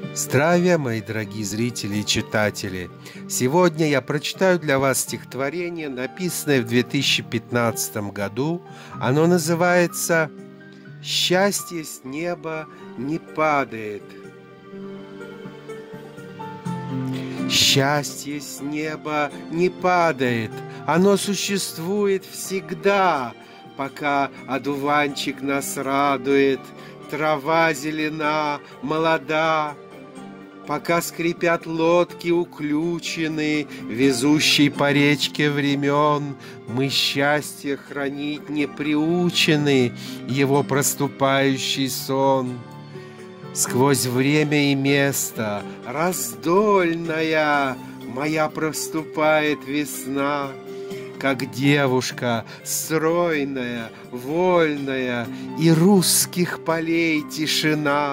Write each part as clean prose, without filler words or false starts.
Здравия, мои дорогие зрители и читатели! Сегодня я прочитаю для вас стихотворение, написанное в 2015 году. Оно называется «Счастье с неба не падает». Счастье с неба не падает, оно существует всегда, пока одуванчик нас радует, трава зелена, молода. Пока скрипят лодки уключены, везущей по речке времен, мы счастье хранить не приучены, его проступающий сон. Сквозь время и место, раздольная, моя проступает весна, как девушка стройная, вольная, и русских полей тишина.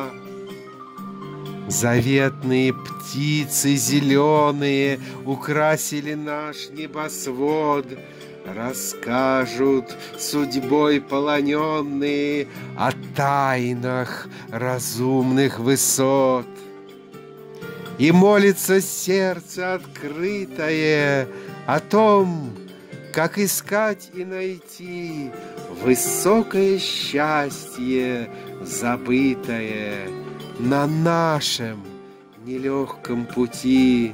Заветные птицы зеленые украсили наш небосвод, расскажут судьбой полоненные о тайнах разумных высот. И молится сердце открытое о том, как искать и найти высокое счастье забытое на нашем нелегком пути.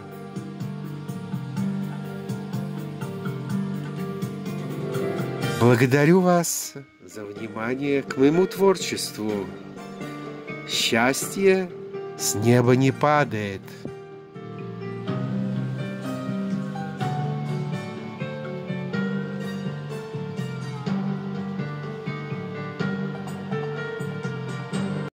Благодарю вас за внимание к моему творчеству. Счастье с неба не падает.